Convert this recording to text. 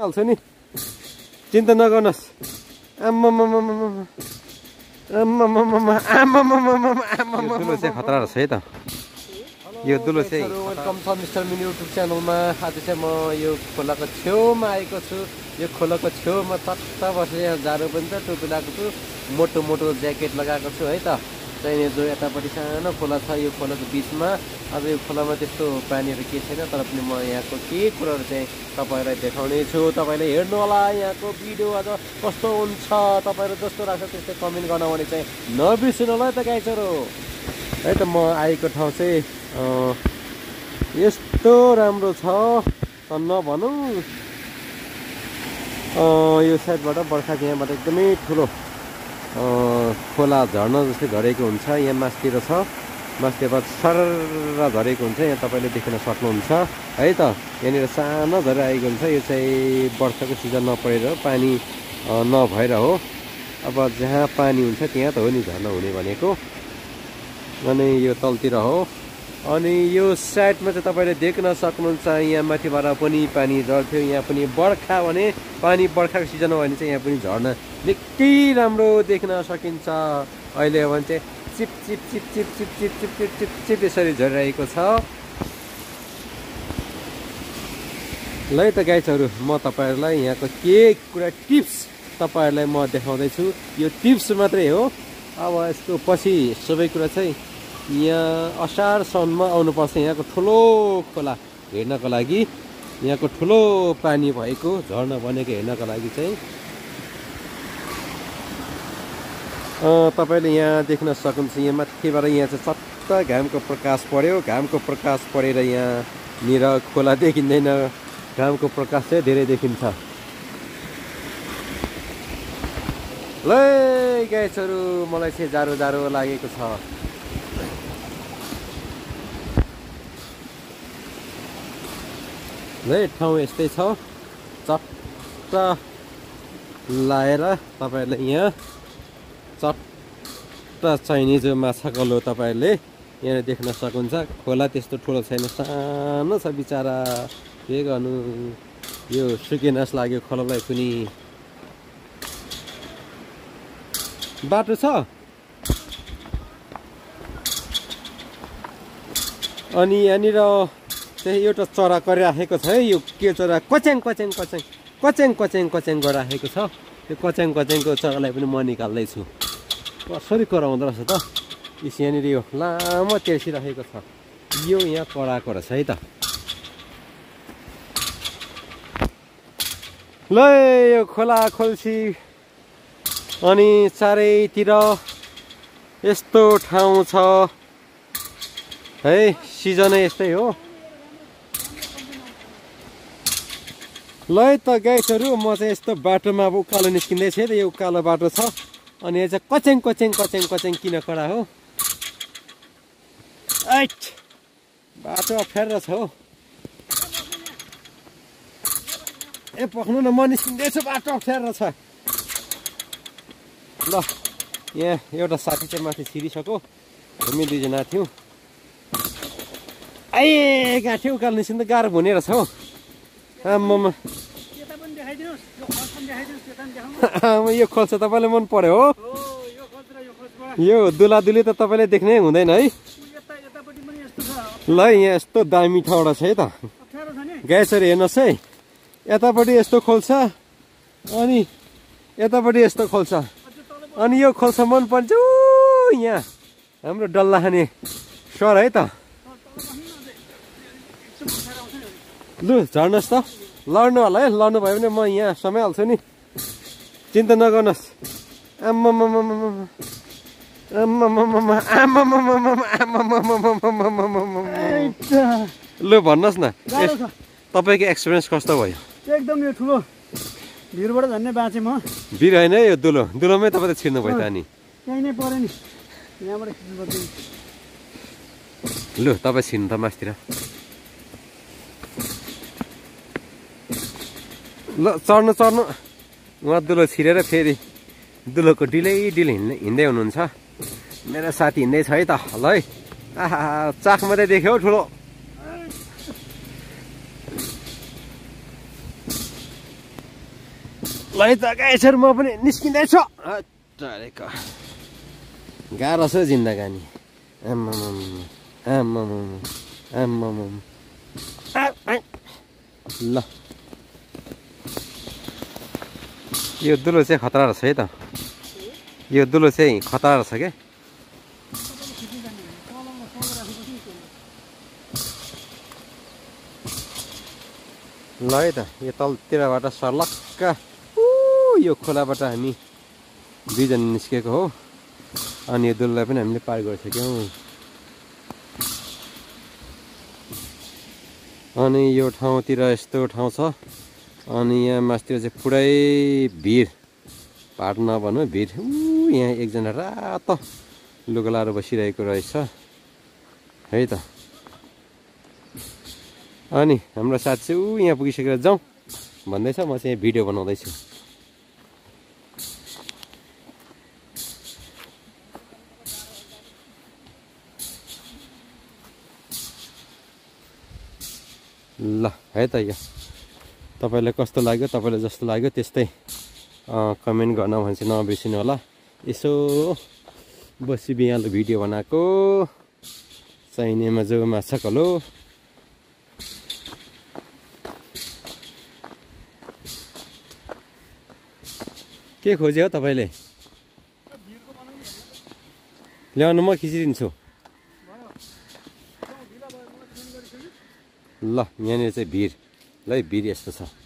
हाल्छु नि, चिन्ता नगर्नुहोस्। दुलो चाहिँ खतरा रहेछ है त यो दुलो चाहिँ। वेलकम छ मिस्टर मिनी युट्युब च्यानलमा। आज चाहिँ म यो खोलाको छेउमा आएको छु। यो खोलाको छेउमा चट्ट बसेर यहाँ जाडो पनि छ, टोपी लगाएको छु, मोटो मोटो ज्याकेट लगाएको छु है त। चाहिने जो यतापट्टि सानो खोला छ, यो खोलाको बिचमा। अब यो खोलामा त्यस्तो पानीहरू केही छैन, तर पनि म यहाँको केही कुराहरू चाहिँ तपाईँलाई देखाउने छु। तपाईँले हेर्नु होला यहाँको भिडियो आज कस्तो हुन्छ, तपाईँहरू जस्तो लाग्छ त्यस्तै कमेन्ट गर्न भने चाहिँ नबिर्सिनु होला त गाइजहरू है त। म आएको ठाउँ चाहिँ यस्तो राम्रो छ नभनौँ। यो साइडबाट बर्खाको यहाँबाट एकदमै ठुलो खोला झर्ना जस्तै झरेको हुन्छ। यहाँ मास्तिर छ, मास्तिरबाट सरर झरेको हुन्छ, यहाँ तपाईँले देख्न सक्नुहुन्छ है त। यहाँनिर सानो झरेर आएको हुन्छ। यो चाहिँ वर्षाको सिजन नपरेर पानी नभएर हो। अब जहाँ पानी हुन्छ त्यहाँ त हो नि झर्ना हुने भनेको। अनि यो तलतिर हो। अनि यो साइडमा चाहिँ तपाईँले देख्न सक्नुहुन्छ यहाँ माथिबाट पनि पानी झर्थ्यो। यहाँ पनि बर्खा भने पानी बर्खाको सिजन हो भने चाहिँ यहाँ पनि झर्ना निकै राम्रो देख्न सकिन्छ। अहिले हो भने चाहिँ चिप चिप चिप चिप चिप चिप चिप चिप चिप चिप यसरी झरिरहेको छ। ल त गाइजहरू, म तपाईँहरूलाई यहाँको के कुरा टिप्स तपाईँहरूलाई म देखाउँदैछु। यो टिप्स मात्रै हो। अब यसको पछि सबै कुरा चाहिँ यहाँ असार साउनमा आउनुपर्छ यहाँको ठुलो खोला हेर्नको लागि। यहाँको ठुलो पानी भएको झर्ना बनेको हेर्नको लागि चाहिँ तपाईँले यहाँ देख्न सक्नुहुन्छ। यहाँ माथिबाट यहाँ चाहिँ चट्ट घामको प्रकाश पर्यो। घामको प्रकाश परेर यहाँनिर खोला देखिँदैन, घामको प्रकाश चाहिँ धेरै देखिन्छ। ल गाइजहरू, मलाई चाहिँ जाडो जाडो लागेको छ। है ठाउँ यस्तै छ। चट्ट लाएर तपाईँहरूले यहाँ चट्ट चाहिने जो माछा कलो तपाईँहरूले यहाँ देख्न सक्नुहुन्छ। खोला त्यस्तो ठुलो छैन, सानो छ बिचरा। के गर्नु, यो सुकेनास लाग्यो खोलालाई पनि। बाटो छ अनि यहाँनिर चाहिँ एउटा चरा गरिराखेको छ है। यो के चरा कच्याङ कच्याङ कच्याङ कच्याङ कच्याङ कच्याङ गरिराखेको छ। त्यो कच्याङ कच्याङको चरालाई पनि म निकाल्दैछु। कसरी कराउँदो रहेछ त। यहाँनिर यो लामो तेर्सिराखेको छ। यो यहाँ कराएको रहेछ है त। ल यो खोला खोल्सी अनि चारैतिर यस्तो ठाउँ छ है। सिजनै यस्तै हो। ल त गाइजहरू, म चाहिँ यस्तो बाटोमा अब उकालो निस्किँदैछ है त। यो उकालो बाटो छ अनि यहाँ चाहिँ कच्याङ कच्याङ कच्याङ कच्याङ किन कडा हो। ऐट बाटो अप्ठ्यारो छ हो। ए पक्नु न, म निस्किँदैछु, बाटो अप्ठ्यारो छ। ल यहाँ एउटा साथी चाहिँ माथि छिरिसक्यो, हामी दुईजना थियौँ। ए गाँठ्यो उकालो निस्किँदा गाह्रो हुने रहेछ हौ। आम्मामा यो खोल्छ तपाईँलाई मन पर्यो हो। यो दुलादुली त तपाईँले देख्नै हुँदैन है। ल यहाँ यस्तो दामी ठाउँडा छ है त। गाइजहरू हेर्नुहोस् है, यतापट्टि यस्तो खोल्छ अनि यतापट्टि यस्तो खोल्छ। अनि यो खोल्छ मन पर्छ यहाँ हाम्रो डल्ला खाने सर है त। लु झर्नुहोस् त, लड्नु होला है। लड्नु भयो भने म यहाँ समाइहाल्छु नि, चिन्ता नगर्नुहोस्। लु भन्नुहोस् न, तपाईँको एक्सपिरियन्स कस्तो भयो? एकदम यो ठुलो भिरबाट झन्नै बाँचेँ म। भिर होइन यो दुलो, दुलोमै तपाईँ त छिर्नु भयो त अनि। त्यहीँ नै पऱ्यो नि, यहाँबाट खिच्नु पर्छ। लु तपाईँ छिर्नु त मासतिर। ल चढ्नु चढ्नु। उहाँ दुलो छिरेर फेरि दुलोको डिलै डिल हिँड्दै हुनुहुन्छ। मेरो साथी हिँड्दैछ है त। ल है, आहा चाख मात्रै देख्यो हौ ठुलो। ल है त गाइसहरु म पनि निस्किँदैछु हटारेको गाह्रो छ जिन्दगानी आम्माम आम्माम आम्माम ल यो दुलो चाहिँ खतरा रहेछ है त यो दुलो चाहिँ खतरा रहेछ क्या ल है त यो तलतिरबाट सर्लक्क यो खोलाबाट हामी दुईजना निस्केको हो अनि यो दुलोलाई पनि हामीले पार गरिसक्यौँ अनि यो ठाउँतिर यस्तो ठाउँ छ अनि यहाँ मासतिर चाहिँ पुरै भिड पाहाड नभनौँ भिड यहाँ एकजना रातो लुगा लाएर बसिरहेको रहेछ है त अनि हाम्रो साथी चाहिँ यहाँ पुगिसकेर जाउँ भन्दैछ म चाहिँ यहाँ भिडियो बनाउँदैछु ल है त यो तपाईलाई कस्तो लाग्यो तपाईलाई जस्तो लाग्यो त्यस्तै कमेन्ट गर्न भन्छ नबिर्सिनु होला यसो बसी बिहालो भिडियो बनाएको चाहिनेमा जो माछा कलो के खोज्यो हो तपाईले ल्याउनु म खिचिदिन्छु ल यहाँनिर चाहिँ भिड ल भिड यस्तो छ